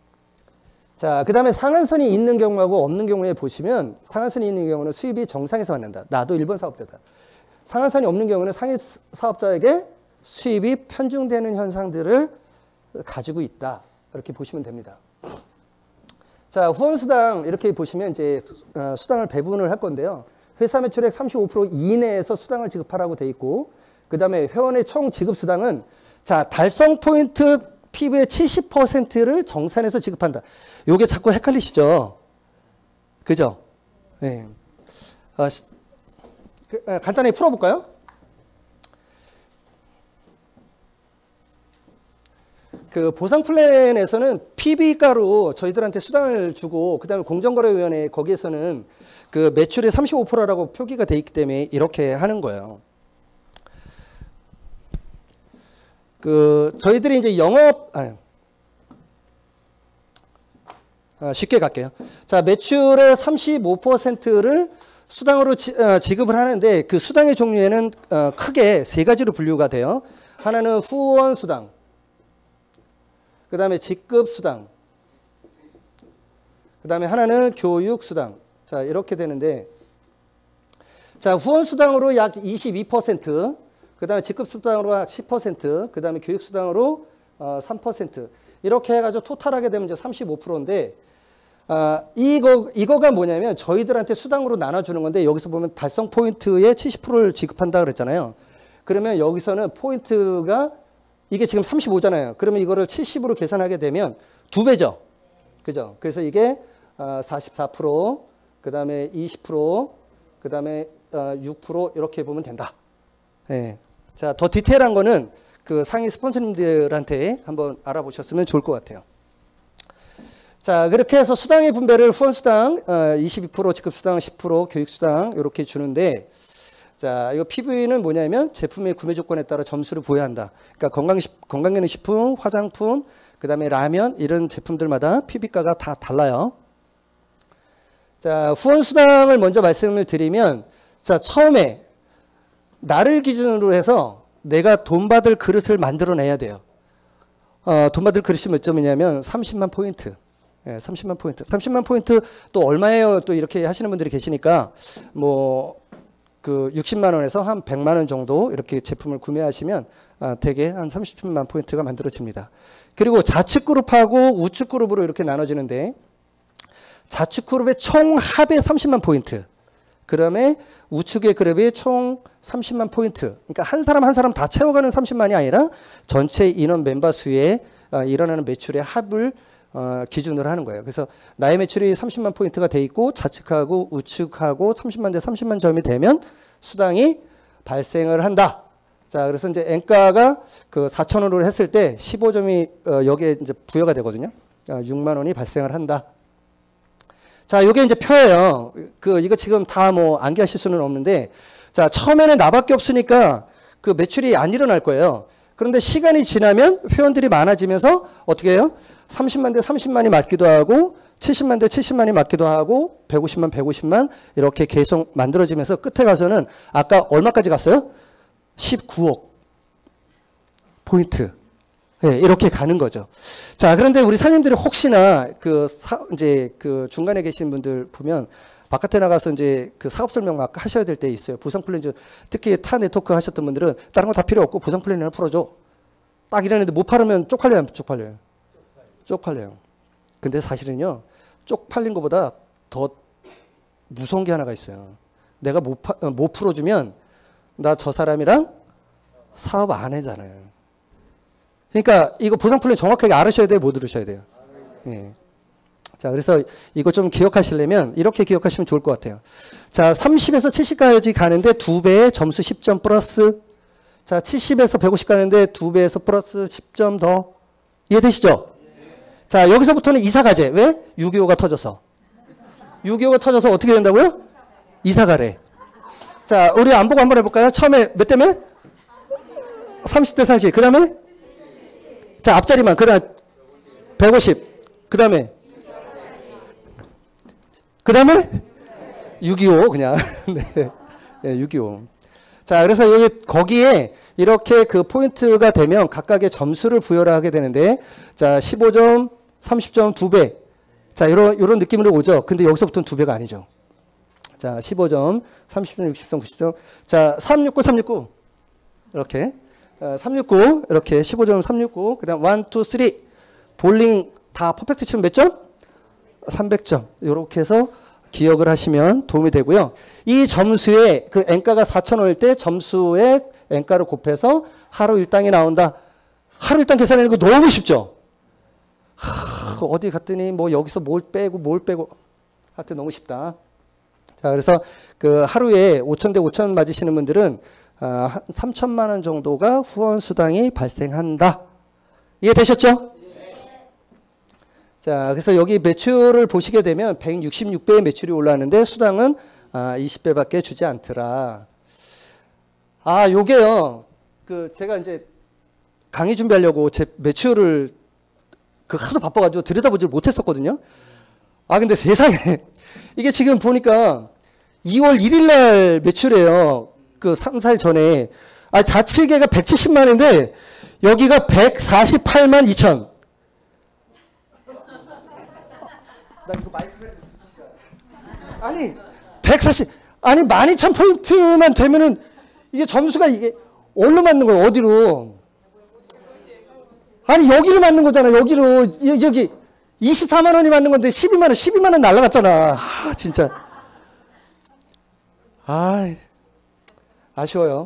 자, 그 다음에 상한선이 있는 경우하고 없는 경우에 보시면 상한선이 있는 경우는 수입이 정상에서 받는다. 나도 일본 사업자다. 상한선이 없는 경우는 상위 사업자에게 수입이 편중되는 현상들을 가지고 있다. 이렇게 보시면 됩니다. 자, 후원수당 이렇게 보시면 이제 어, 수당을 배분을 할 건데요. 회사 매출액 삼십오 퍼센트 이내에서 수당을 지급하라고 돼 있고, 그 다음에 회원의 총 지급 수당은 자, 달성 포인트 피부의 칠십 퍼센트를 정산해서 지급한다. 요게 자꾸 헷갈리시죠? 그죠? 네. 어, 시, 그, 아, 간단히 풀어볼까요? 그 보상 플랜에서는 피비가로 저희들한테 수당을 주고, 그 다음에 공정거래위원회 거기에서는 그 매출의 삼십오 퍼센트라고 표기가 돼 있기 때문에 이렇게 하는 거예요. 그 저희들이 이제 영업 아, 아, 쉽게 갈게요. 자, 매출의 삼십오 퍼센트를 수당으로 지, 어, 지급을 하는데 그 수당의 종류에는 어, 크게 세 가지로 분류가 돼요. 하나는 후원 수당, 그 다음에 직급 수당, 그 다음에 하나는 교육 수당. 자, 이렇게 되는데, 자, 후원 수당으로 약 이십이 퍼센트, 그 다음에 직급 수당으로 약 십 퍼센트, 그 다음에 교육 수당으로 어, 삼 퍼센트. 이렇게 해가지고 토탈하게 되면 이제 삼십오 퍼센트인데, 아, 이거, 이거가 뭐냐면 저희들한테 수당으로 나눠주는 건데, 여기서 보면 달성 포인트의 칠십 퍼센트를 지급한다 그랬잖아요. 그러면 여기서는 포인트가 이게 지금 삼십오잖아요. 그러면 이거를 칠십으로 계산하게 되면 두 배죠. 그죠? 그래서 이게 사십사 퍼센트, 그 다음에 이십 퍼센트, 그 다음에 육 퍼센트 이렇게 보면 된다. 네. 자, 더 디테일한 거는 그 상위 스폰서님들한테 한번 알아보셨으면 좋을 것 같아요. 자, 그렇게 해서 수당의 분배를 후원수당 이십이 퍼센트, 직급수당 십 퍼센트, 교육수당 이렇게 주는데, 자, 이거 피브이는 뭐냐면 제품의 구매 조건에 따라 점수를 부여한다. 그러니까 건강 건강기능식품, 화장품, 그 다음에 라면 이런 제품들마다 피비가가 다 달라요. 자, 후원수당을 먼저 말씀을 드리면, 자, 처음에 나를 기준으로 해서 내가 돈 받을 그릇을 만들어내야 돼요. 어, 돈 받을 그릇이 몇 점이냐면 삼십만 포인트. 예, 삼십만 포인트. 삼십만 포인트 또 얼마예요? 또 이렇게 하시는 분들이 계시니까 뭐 그 육십만 원에서 한 백만 원 정도 이렇게 제품을 구매하시면 아, 대개 한 삼십만 포인트가 만들어집니다. 그리고 좌측 그룹하고 우측 그룹으로 이렇게 나눠지는데, 좌측 그룹의 총 합의 삼십만 포인트, 그 다음에 우측의 그룹이 총 삼십만 포인트. 그러니까 한 사람 한 사람 다 채워가는 삼십만이 아니라 전체 인원 멤버 수에 어, 일어나는 매출의 합을 어, 기준으로 하는 거예요. 그래서 나의 매출이 삼십만 포인트가 돼 있고 좌측하고 우측하고 삼십만 대 삼십만 점이 되면 수당이 발생을 한다. 자, 그래서 이제 N가가 그 사천 원으로 했을 때 십오 점이 어, 여기에 이제 부여가 되거든요. 어, 육만 원이 발생을 한다. 자, 요게 이제 표예요. 그 이거 지금 다 뭐 암기하실 수는 없는데, 자, 처음에는 나밖에 없으니까 그 매출이 안 일어날 거예요. 그런데 시간이 지나면 회원들이 많아지면서 어떻게 해요? 삼십만 대 삼십만이 맞기도 하고 칠십만 대 칠십만이 맞기도 하고 백오십만 백오십만 이렇게 계속 만들어지면서 끝에 가서는 아까 얼마까지 갔어요? 십구억 포인트. 네, 이렇게 가는 거죠. 자, 그런데 우리 사장님들이 혹시나 그 사, 이제 그 중간에 계신 분들 보면 바깥에 나가서 이제 그 사업 설명 막 하셔야 될 때 있어요. 보상 플랜, 특히 타 네트워크 하셨던 분들은 다른 거 다 필요 없고 보상 플랜을 풀어줘. 딱 이러는데 못 팔으면 쪽팔려요, 안 쪽팔려요? 쪽팔려요. 근데 사실은요, 쪽팔린 것보다 더 무서운 게 하나가 있어요. 내가 못, 파, 못 풀어주면 나 저 사람이랑 사업 안 하잖아요. 그러니까 이거 보상 플랜 정확하게 알으셔야 돼요, 못 들으셔야 돼요? 예. 자, 그래서 이거 좀 기억하시려면 이렇게 기억하시면 좋을 것 같아요. 자, 삼십에서 칠십까지 가는데 두 배의 점수 십 점 플러스. 자, 칠십에서 백오십 가는데 두 배에서 플러스 십 점 더. 이해되시죠? 자, 여기서부터는 이사가제. 왜? 육이오가 터져서. 육이오가 터져서 어떻게 된다고요? 이사가래. 자, 우리 안 보고 한번 해볼까요? 처음에 몇 대면? 삼십 대 삼십. 그 다음에? 자, 앞자리만. 그 다음 백오십. 그 다음에? 그 다음에? 육이오. 그냥. 네. 네, 육이오. 자, 그래서 여기, 거기에 이렇게 그 포인트가 되면 각각의 점수를 부여를 하게 되는데, 자, 십오 점, 삼십 점 두 배. 자, 요런, 요런 느낌으로 오죠. 근데 여기서부터는 두 배가 아니죠. 자, 십오 점, 삼십 점, 육십 점, 구십 점. 자, 삼백육십구, 삼백육십구. 이렇게. 어, 삼백육십구. 이렇게 십오 점, 삼백육십구. 그 다음 일, 이, 삼. 볼링 다 퍼펙트 치면 몇 점? 삼백 점 이렇게 해서 기억을 하시면 도움이 되고요. 이 점수에 그 N가가 사천 원일 때 점수에 N가를 곱해서 하루 일당이 나온다. 하루 일당 계산하는 거 너무 쉽죠? 하, 어디 갔더니 뭐 여기서 뭘 빼고 뭘 빼고 하여튼 너무 쉽다. 자, 그래서 그 하루에 오천 대 오천 맞으시는 분들은 아, 한 삼천만 원 정도가 후원 수당이 발생한다. 이해되셨죠? 네. 자, 그래서 여기 매출을 보시게 되면 백육십육 배의 매출이 올라왔는데 수당은 아, 이십 배밖에 주지 않더라. 아, 요게요. 그 제가 이제 강의 준비하려고 제 매출을 그 하도 바빠가지고 들여다보질 못했었거든요. 아, 근데 세상에 이게 지금 보니까 이월 일일 날 매출이에요. 그 삼 살 전에. 아, 자치계가 백칠십만인데 여기가 백사십팔만 이천. 나 이거 마이크 아니 백사십 아니 만 이천 포인트만 되면은 이게 점수가 이게 어디로 맞는 거예요? 어디로? 아니 여기로 맞는 거잖아. 여기로 여기 이십사만 원이 맞는 건데 십이만 원 십이만 원 날라갔잖아. 아, 진짜. 아, 아쉬워요.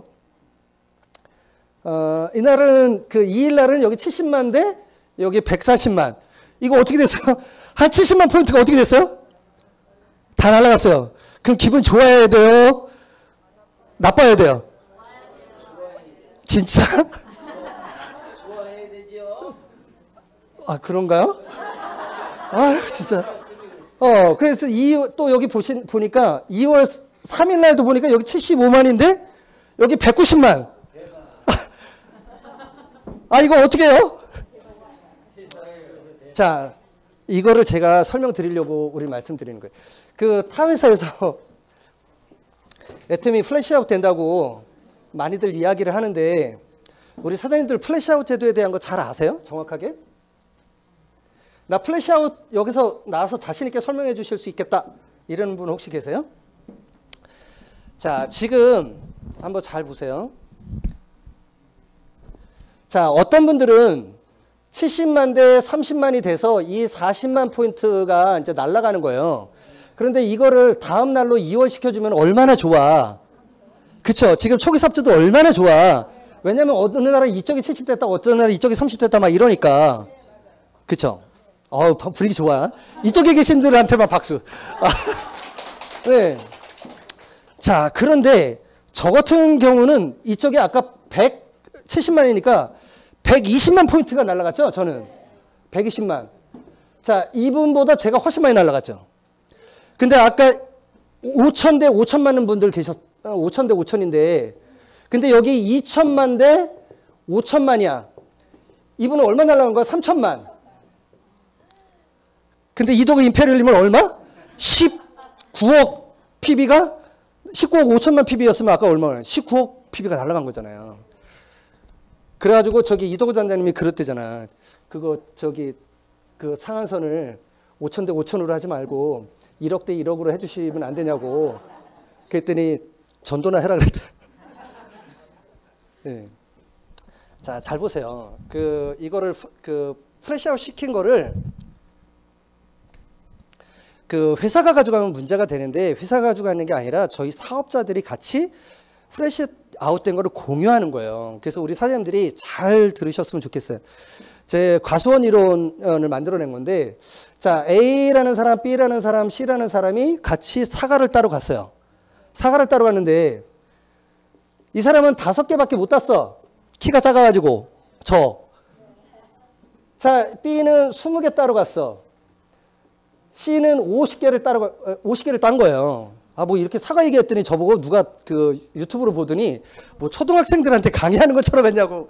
어, 이날은 그 이일 날은 여기 칠십만 대 여기 백사십만. 이거 어떻게 됐어요? 한 칠십만 포인트가 어떻게 됐어요? 다 날라갔어요. 그럼 기분 좋아야 돼요? 나빠야 돼요? 진짜? 좋아해야 되죠. 아, 그런가요? 아, 진짜. 어, 그래서 이, 또 여기 보신, 보니까 이월 삼일 날도 보니까 여기 칠십오만인데 여기 백구십만. 아, 이거 어떻게 해요? 자, 이거를 제가 설명드리려고 우리 말씀드리는 거예요. 그 타 회사에서 애터미 플래시아웃 된다고 많이들 이야기를 하는데 우리 사장님들 플래시아웃 제도에 대한 거 잘 아세요? 정확하게? 나 플래시아웃 여기서 나와서 자신 있게 설명해 주실 수 있겠다. 이런 분 혹시 계세요? 자, 지금 한번 잘 보세요. 자, 어떤 분들은 칠십만 대 삼십만이 돼서 이 사십만 포인트가 이제 날아가는 거예요. 그런데 이거를 다음 날로 이월시켜주면 얼마나 좋아. 그쵸? 지금 초기 삽주도 얼마나 좋아. 왜냐면 어느 날은 이쪽이 칠십 됐다, 어떤 날은 이쪽이 삼십 됐다, 막 이러니까. 그쵸? 어우, 분위기 좋아. 이쪽에 계신 분들한테만 박수. 아, 네. 자, 그런데 저 같은 경우는 이쪽에 아까 백칠십만이니까 백이십만 포인트가 날아갔죠? 저는. 백이십만. 자, 이분보다 제가 훨씬 많이 날아갔죠? 근데 아까 오천 대 오천 맞는 분들 계셨, 오천 대 오천인데, 근데 여기 이천만 대 오천만이야. 이분은 얼마 날아간 거야? 삼천만. 근데 이도그 임페리얼님은 얼마? 십구억 피비가? 십구억 오천만 피비였으면 아까 얼마나? 십구억 피비가 날아간 거잖아요. 그래가지고 저기 이도구 단장님이 그랬대잖아. 그거 저기 그 상한선을 오천 대 오천으로 하지 말고 일억 대 일억으로 해주시면 안 되냐고. 그랬더니 전도나 해라 그랬다. 네. 자, 잘 보세요. 그 이거를 그 프레시아웃 시킨 거를 그 회사가 가져가면 문제가 되는데 회사가 가져가는 게 아니라 저희 사업자들이 같이 프레시 아웃된 거를 공유하는 거예요. 그래서 우리 사장님들이 잘 들으셨으면 좋겠어요. 제 과수원 이론을 만들어낸 건데, 자, A라는 사람, B라는 사람, C라는 사람이 같이 사과를 따러 갔어요. 사과를 따러 갔는데 이 사람은 다섯 개밖에 못 땄어. 키가 작아가지고. 저. 자, B는 스무 개 따러 갔어. C는 오십 개를 따러, 오십 개를 딴 거예요. 아, 뭐 이렇게 사과 얘기했더니 저보고 누가 그 유튜브로 보더니 뭐 초등학생들한테 강의하는 것처럼 했냐고.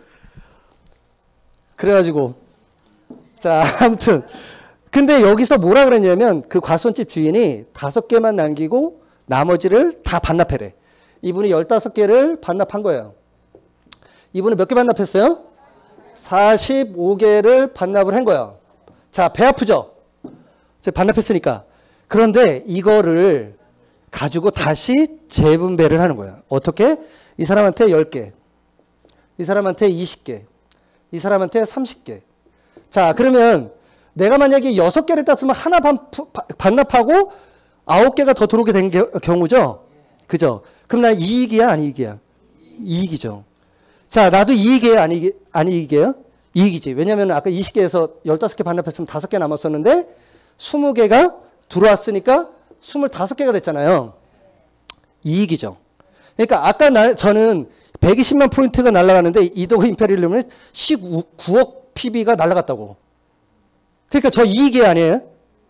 그래가지고. 자, 아무튼. 근데 여기서 뭐라 그랬냐면 그 과수원집 주인이 다섯 개만 남기고 나머지를 다 반납해래. 이분이 열다섯 개를 반납한 거예요. 이분은 몇 개 반납했어요? 사십오 개를 반납을 한 거예요. 자, 배 아프죠? 제가 반납했으니까. 그런데 이거를 가지고 다시 재분배를 하는 거예요. 어떻게? 이 사람한테 열 개, 이 사람한테 이십 개, 이 사람한테 삼십 개. 자, 그러면 내가 만약에 여섯 개를 땄으면 하나 반, 반납하고 아홉 개가 더 들어오게 된 게, 경우죠. 그죠? 그럼 난 이익이야, 아니익이야? 이익이죠. 자, 나도 이익이에요, 아니, 아니익이에요? 이익이지. 왜냐면 아까 이십 개에서 열다섯 개 반납했으면 다섯 개 남았었는데 스무 개가 들어왔으니까 스물다섯 개가 됐잖아요. 이익이죠. 그러니까 아까 나, 저는 백이십만 포인트가 날아가는데 이도그 임페리얼은 십구억 피비가 날아갔다고. 그러니까 저 이익이 아니에요?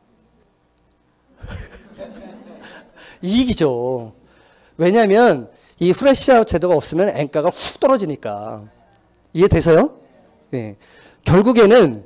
이익이죠. 왜냐하면 이 프레시아웃 제도가 없으면 엔가가 훅 떨어지니까. 이해되세요? 네. 결국에는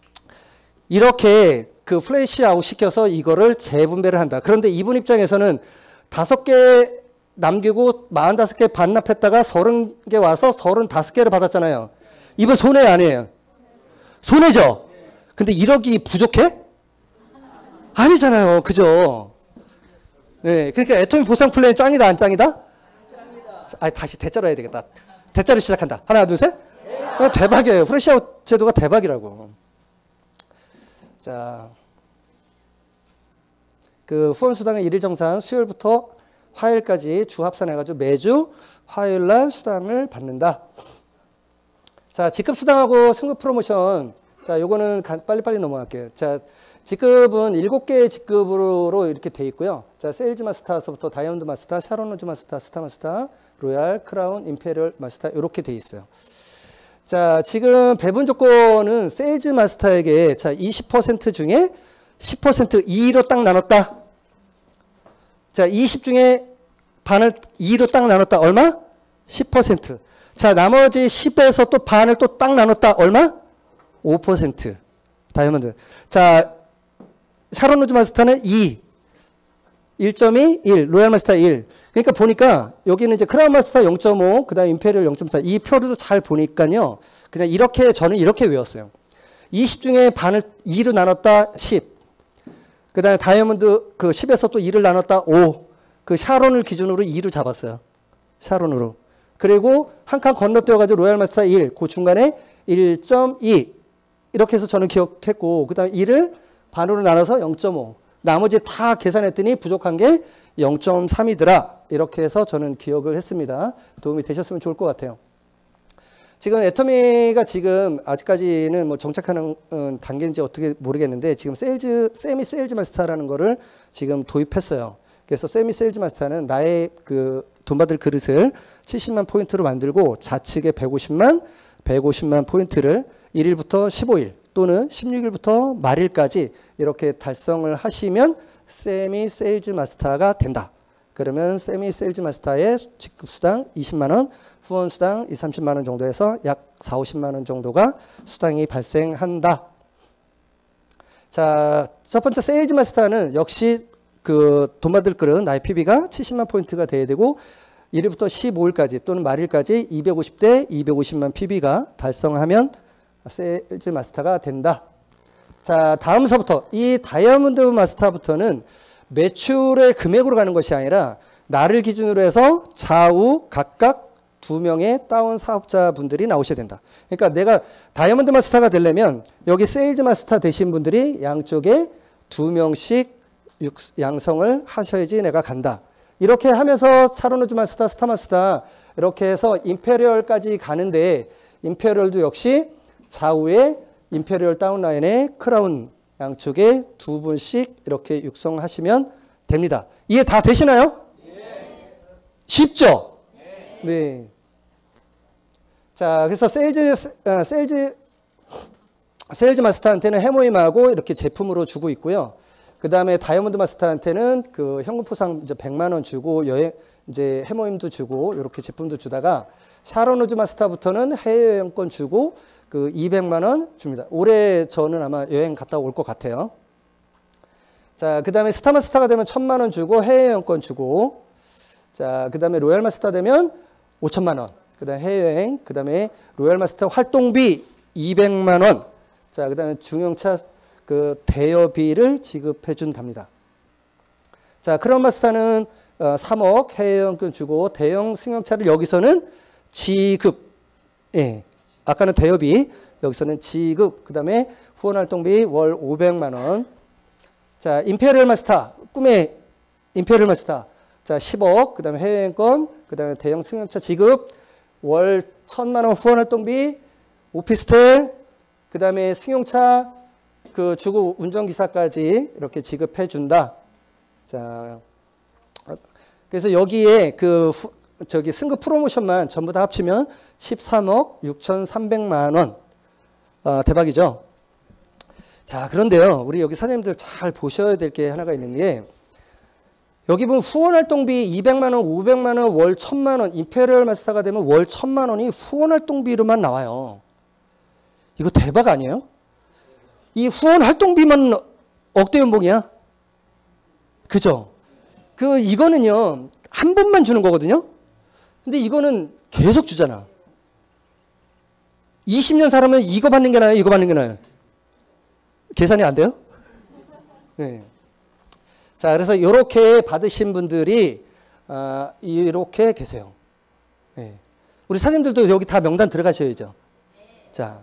이렇게 그 프레시아웃 시켜서 이거를 재분배를 한다. 그런데 이분 입장에서는 다섯 개 남기고 마흔다섯 개 반납했다가 서른 개 와서 서른다섯 개를 받았잖아요. 이분 손해 아니에요? 손해죠? 근데 일억이 부족해? 아니잖아요. 그죠? 네. 그러니까 애토미 보상 플랜 짱이다, 안 짱이다? 짱이다. 아, 다시 대자로 해야 되겠다. 대자로 시작한다. 하나, 둘, 셋. 대박. 대박이에요. 프레시아웃 제도가 대박이라고. 자. 그 후원수당의 일일 정산 수요일부터 화요일까지 주 합산해가지고 매주 화요일 날 수당을 받는다. 자, 직급 수당하고 승급 프로모션. 자, 요거는 가, 빨리빨리 넘어갈게요. 자, 직급은 일곱 개의 직급으로 이렇게 돼 있고요. 자, 세일즈 마스터서부터 다이아몬드 마스터, 샤론 로즈 마스터, 스타 마스터, 로얄, 크라운, 임페리얼 마스터 이렇게 돼 있어요. 자, 지금 배분 조건은 세일즈 마스터에게 자, 이십 퍼센트 중에 십 퍼센트 이로 딱 나눴다. 자, 이십 중에 반을 이로 딱 나눴다. 얼마? 십 퍼센트. 자, 나머지 십에서 또 반을 또 딱 나눴다. 얼마? 오 퍼센트. 다이아몬드. 자, 샤론 로즈 마스터는 이. 일 점 이, 일. 로얄 마스터 일. 그러니까 보니까 여기는 이제 크라운 마스터 영 점 오, 그 다음에 임페리얼 영 점 사. 이 표도 잘 보니까요. 그냥 이렇게, 저는 이렇게 외웠어요. 이십 중에 반을 이로 나눴다. 십. 그 다음에 다이아몬드 그 십에서 또 이를 나눴다. 오. 그 샤론을 기준으로 이로 잡았어요. 샤론으로. 그리고 한 칸 건너뛰어가지고 로얄 마스터 일. 그 중간에 일 점 이. 이렇게 해서 저는 기억했고, 그 다음에 이를 반으로 나눠서 영 점 오. 나머지 다 계산했더니 부족한 게 영 점 삼이더라. 이렇게 해서 저는 기억을 했습니다. 도움이 되셨으면 좋을 것 같아요. 지금 애터미가 지금 아직까지는 뭐 정착하는 단계인지 어떻게 모르겠는데 지금 세일즈, 세미 세일즈 마스터라는 거를 지금 도입했어요. 그래서 세미 세일즈 마스터는 나의 그 돈 받을 그릇을 칠십만 포인트로 만들고 좌측에 백오십만, 백오십만 포인트를 일 일부터 십오 일 또는 십육 일부터 말일까지 이렇게 달성을 하시면 세미 세일즈 마스터가 된다. 그러면 세미 세일즈 마스터의 직급수당 이십만 원, 후원수당 이십, 삼십만 원 정도에서 약 사오십만 원 정도가 수당이 발생한다. 자, 첫 번째 세일즈 마스터는 역시 그 돈 받을 그릇 나의 피비가 칠십만 포인트가 돼야 되고 일 일부터 십오 일까지 또는 말일까지 이백오십 대 이백오십만 피비가 달성하면 세일즈 마스터가 된다. 자, 다음서부터 이 다이아몬드 마스터부터는 매출의 금액으로 가는 것이 아니라 나를 기준으로 해서 좌우 각각 두 명의 다운 사업자분들이 나오셔야 된다. 그러니까 내가 다이아몬드 마스터가 되려면 여기 세일즈 마스터 되신 분들이 양쪽에 두 명씩 양성을 하셔야지 내가 간다. 이렇게 하면서 샤론 로즈 마스터, 스타 마스터 이렇게 해서 임페리얼까지 가는데 임페리얼도 역시 좌우에 임페리얼 다운라인에 크라운 양쪽에 두 분씩 이렇게 육성하시면 됩니다. 이해 다 되시나요? 네. 쉽죠? 네. 네. 자, 그래서 세일즈, 어, 세일즈, 세일즈 마스터한테는 해모임하고 이렇게 제품으로 주고 있고요. 그 다음에 다이아몬드 마스터한테는 그 현금 포상 이제 백만 원 주고 여행, 이제 해모임도 주고 이렇게 제품도 주다가 샤론 로즈 마스터부터는 해외여행권 주고 그 이백만 원 줍니다. 올해 저는 아마 여행 갔다 올 것 같아요. 자, 그 다음에 스타 마스터가 되면 천만 원 주고 해외여행권 주고 자, 그 다음에 로얄 마스터 되면 오천만 원. 그 다음에 해외여행, 그 다음에 로얄 마스터 활동비 이백만 원. 자, 그 다음에 중형차 그 대여비를 지급해 준답니다. 자, 크라운 마스터는 어, 삼억 해외여행권 주고 대형 승용차를 여기서는 지급. 예. 아까는 대여비, 여기서는 지급. 그 다음에 후원활동비 월 오백만 원. 자, 임페리얼 마스터, 꿈의 임페리얼 마스터. 자, 십억. 그 다음에 해외여행권. 그 다음에 대형 승용차 지급. 월 천만 원 후원활동비. 오피스텔. 그 다음에 승용차 그 주고 운전기사까지 이렇게 지급해 준다. 자, 그래서 여기에 그 후, 저기 승급 프로모션만 전부 다 합치면 십삼억 육천삼백만 원. 아, 대박이죠? 자, 그런데요. 우리 여기 사장님들 잘 보셔야 될 게 하나가 있는 게 여기 보면 후원활동비 이백만 원, 오백만 원, 월 천만 원, 임페리얼 마스터가 되면 월 천만 원이 후원활동비로만 나와요. 이거 대박 아니에요? 이 후원활동비만 억대 연봉이야? 그죠? 그, 이거는요, 한 번만 주는 거거든요? 근데 이거는 계속 주잖아. 이십 년 살아면 이거 받는 게 나아요? 이거 받는 게 나아요? 계산이 안 돼요? 네. 자, 그래서 이렇게 받으신 분들이 아, 이렇게 계세요. 네. 우리 사장님들도 여기 다 명단 들어가셔야죠. 자,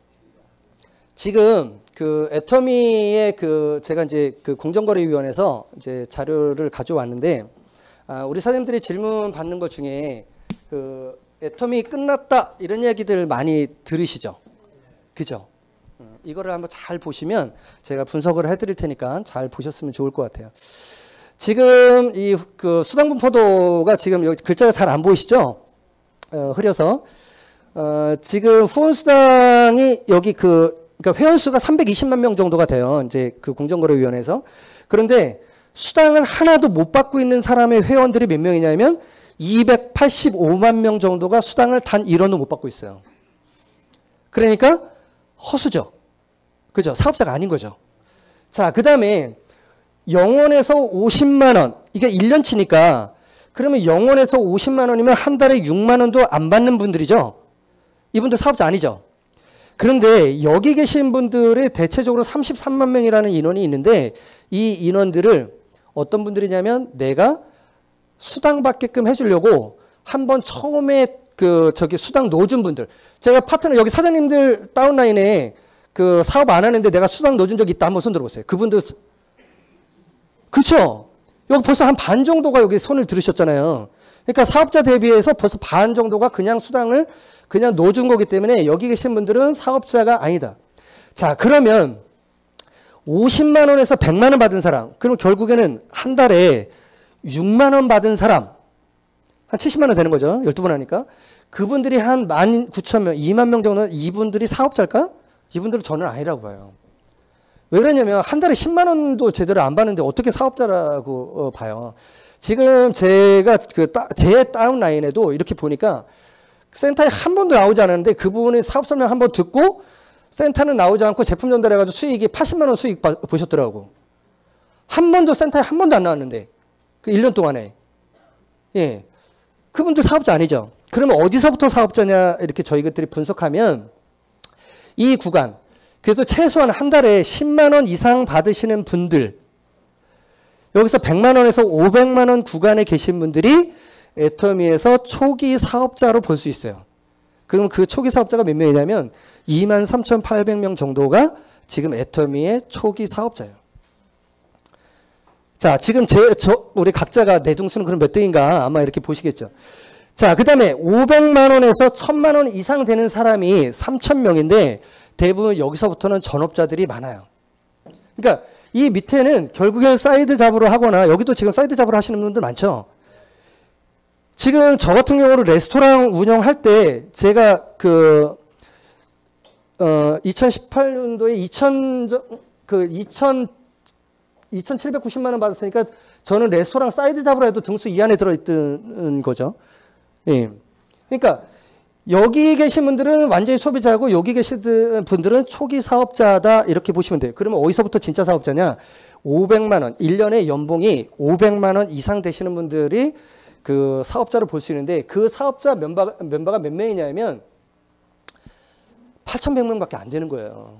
지금 그 애터미의 그 제가 이제 그 공정거래위원회에서 이제 자료를 가져왔는데 아, 우리 사장님들이 질문 받는 것 중에 그 애터미 끝났다 이런 얘기들 많이 들으시죠? 그죠? 이거를 한번 잘 보시면 제가 분석을 해드릴 테니까 잘 보셨으면 좋을 것 같아요. 지금 이 그 수당 분포도가 지금 여기 글자가 잘 안 보이시죠? 어, 흐려서 어, 지금 후원 수당이 여기 그 그러니까 회원 수가 삼백이십만 명 정도가 돼요. 이제 그 공정거래위원회에서. 그런데 수당을 하나도 못 받고 있는 사람의 회원들이 몇 명이냐면 이백팔십오만 명 정도가 수당을 단 일 원도 못 받고 있어요. 그러니까 허수죠. 그죠? 사업자가 아닌 거죠. 자, 그 다음에 영원에서 오십만 원. 이게 일 년치니까 그러면 영원에서 오십만 원이면 한 달에 육만 원도 안 받는 분들이죠. 이분들 사업자 아니죠. 그런데 여기 계신 분들의 대체적으로 삼십삼만 명이라는 인원이 있는데 이 인원들을 어떤 분들이냐면 내가 수당 받게끔 해주려고 한번 처음에 그 저기 수당 넣어준 분들. 제가 파트너 여기 사장님들 다운라인에 그 사업 안 하는데 내가 수당 넣어준 적 있다. 한번 손 들어보세요. 그분들 그렇죠? 여기 벌써 한 반 정도가 여기 손을 들으셨잖아요. 그러니까 사업자 대비해서 벌써 반 정도가 그냥 수당을 그냥 넣어준 거기 때문에 여기 계신 분들은 사업자가 아니다. 자, 그러면 오십만 원에서 백만 원 받은 사람, 그럼 결국에는 한 달에 육만 원 받은 사람, 한 칠십만 원 되는 거죠. 열두 번 하니까. 그분들이 한 만 구천 명, 이만 명 정도는 이분들이 사업자일까? 이분들은 저는 아니라고 봐요. 왜 그러냐면 한 달에 십만 원도 제대로 안 받는데 어떻게 사업자라고 어, 봐요. 지금 제가 그 제 다운라인에도 이렇게 보니까 센터에 한 번도 나오지 않았는데 그분이 사업 설명 한 번 듣고 센터는 나오지 않고 제품 전달해가지고 수익이 팔십만 원 수익 보셨더라고. 한 번도 센터에 한 번도 안 나왔는데 그 일 년 동안에. 예. 그분들 사업자 아니죠. 그러면 어디서부터 사업자냐 이렇게 저희 것들이 분석하면 이 구간 그래도 최소한 한 달에 십만 원 이상 받으시는 분들 여기서 백만 원에서 오백만 원 구간에 계신 분들이 애터미에서 초기 사업자로 볼 수 있어요. 그럼 그 초기 사업자가 몇 명이냐면 이만 삼천팔백 명 정도가 지금 애터미의 초기 사업자예요. 자, 지금 제, 저, 우리 각자가 내등수는 그럼 몇 등인가 아마 이렇게 보시겠죠. 자, 그 다음에 오백만 원에서 천만 원 이상 되는 사람이 삼천 명인데 대부분 여기서부터는 전업자들이 많아요. 그러니까 이 밑에는 결국엔 사이드 잡으로 하거나 여기도 지금 사이드 잡으로 하시는 분들 많죠. 지금 저 같은 경우로 레스토랑 운영할 때 제가 그 어, 이천십팔 년도에 이천 그 이천 이천칠백구십만 원 받았으니까 저는 레스토랑 사이드 잡으로 해도 등수 이 안에 들어있던 거죠. 예. 그러니까 여기 계신 분들은 완전히 소비자고 여기 계신 분들은 초기 사업자다 이렇게 보시면 돼요. 그러면 어디서부터 진짜 사업자냐? 오백만 원, 일 년에 연봉이 오백만 원 이상 되시는 분들이 그 사업자로 볼 수 있는데 그 사업자 멤버가, 멤버가 몇 명이냐면 팔천백 명밖에 안 되는 거예요.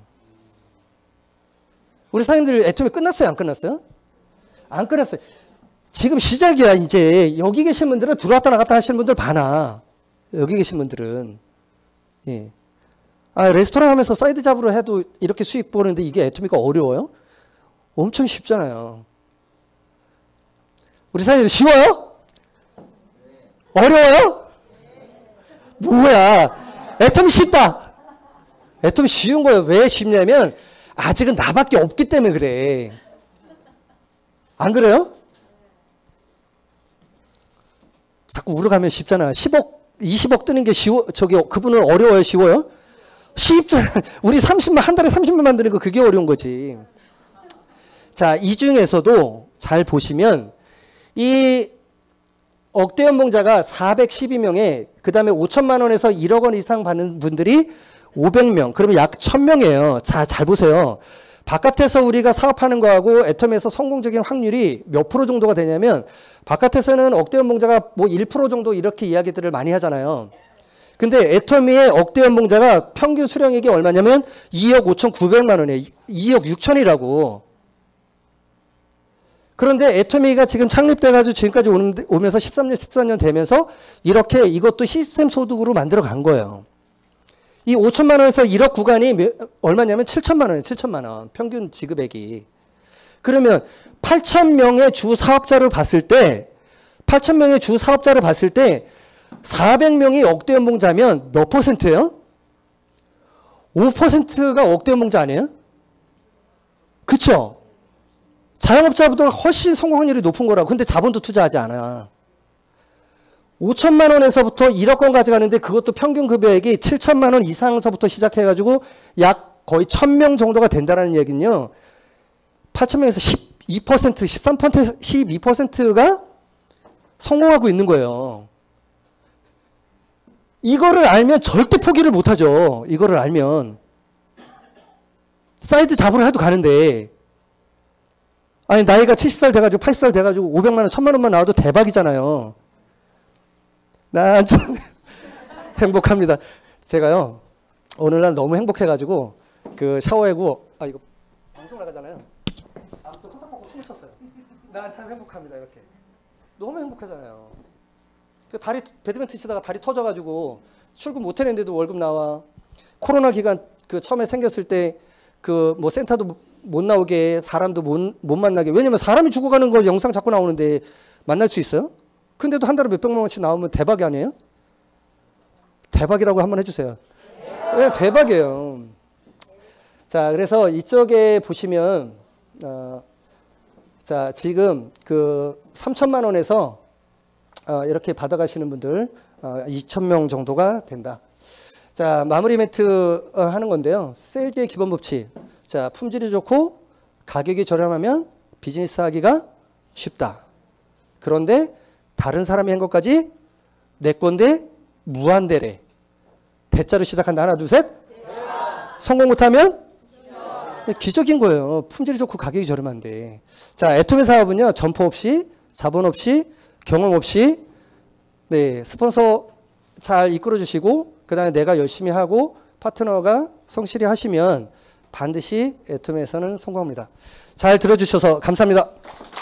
우리 사장님들 애터미 끝났어요? 안 끝났어요? 안 끝났어요. 지금 시작이야. 이제 여기 계신 분들은 들어왔다 나갔다 하시는 분들 많아. 여기 계신 분들은. 예. 아, 레스토랑 하면서 사이드 잡으로 해도 이렇게 수익 보는데 이게 애토미가 어려워요? 엄청 쉽잖아요. 우리 사장님 쉬워요? 어려워요? 뭐야? 애톰 쉽다. 애톰 쉬운 거예요. 왜 쉽냐면 아직은 나밖에 없기 때문에 그래. 안 그래요? 자꾸 우러가면 쉽잖아. 십억, 이십억 뜨는 게 쉬워. 저기 그분은 어려워요? 쉬워요? 쉽잖아. 우리 삼십만, 한 달에 삼십만 만드는 거 그게 어려운 거지. 자, 이 중에서도 잘 보시면 이 억대 연봉자가 사백십이 명에 그 다음에 오천만 원에서 일억 원 이상 받는 분들이 오백 명. 그러면 약 천 명이에요. 자, 잘 보세요. 바깥에서 우리가 사업하는 거하고 애텀에서 성공적인 확률이 몇 프로 정도가 되냐면 바깥에서는 억대 연봉자가 뭐 일 퍼센트 정도 이렇게 이야기들을 많이 하잖아요. 근데 애터미의 억대 연봉자가 평균 수령액이 얼마냐면 이억 오천구백만 원이에요. 이억 육천이라고. 그런데 애터미가 지금 창립돼가지고 지금까지 오면서 십삼 년, 십사 년 되면서 이렇게 이것도 시스템 소득으로 만들어 간 거예요. 이 오천만 원에서 일억 구간이 얼마냐면 칠천만 원이에요. 칠천만 원. 평균 지급액이. 그러면 팔천 명의 주 사업자를 봤을 때, 팔천 명의 주 사업자를 봤을 때 사백 명이 억대 연봉자면 몇 퍼센트예요? 오 퍼센트가 억대 연봉자 아니에요? 그쵸? 자영업자보다 훨씬 성공 확률이 높은 거라고. 근데 자본도 투자하지 않아. 오천만 원에서부터 일억 원 가져가는데 그것도 평균 급여액이 칠천만 원 이상서부터 시작해가지고 약 거의 천 명 정도가 된다는 얘기는요. 팔천 명에서 십이 퍼센트, 십삼 퍼센트, 십이 퍼센트가 성공하고 있는 거예요. 이거를 알면 절대 포기를 못하죠. 이거를 알면. 사이드 잡으러 해도 가는데. 아니 나이가 칠십 살 돼가지고 팔십 살 돼가지고 오백만 원, 천만 원만 나와도 대박이잖아요. 나 참 행복합니다. 제가요 오늘날 너무 행복해가지고 그 샤워하고 아 이거 방송 나가잖아요. 아무튼 홀딱 벗고 춤을 췄어요. 나 참 행복합니다. 이렇게 너무 행복하잖아요. 그 다리 배드민턴 치다가 다리 터져가지고 출근 못 해냈는데도 월급 나와. 코로나 기간 그 처음에 생겼을 때 그 뭐 센터도 못 나오게 사람도 못, 못 만나게. 왜냐면 사람이 죽어가는 거 영상 자꾸 나오는데 만날 수 있어요? 근데도 한 달에 몇백만 원씩 나오면 대박이 아니에요? 대박이라고 한번 해주세요. 네, 대박이에요. 자, 그래서 이쪽에 보시면 어, 자 지금 그 삼천만 원에서 어, 이렇게 받아가시는 분들 어, 이천 명 정도가 된다. 자, 마무리 멘트 어, 하는 건데요. 세일즈의 기본 법칙. 자, 품질이 좋고 가격이 저렴하면 비즈니스 하기가 쉽다. 그런데 다른 사람이 한 것까지 내 건데 무한대래. 대자로 시작한다. 하나, 둘, 셋. 대박. 성공 못하면 기적. 기적인 거예요. 품질이 좋고 가격이 저렴한데. 자, 애톰의 사업은요. 점포 없이, 자본 없이, 경험 없이, 네, 스폰서 잘 이끌어 주시고, 그 다음에 내가 열심히 하고, 파트너가 성실히 하시면 반드시 애톰에서는 성공합니다. 잘 들어주셔서 감사합니다.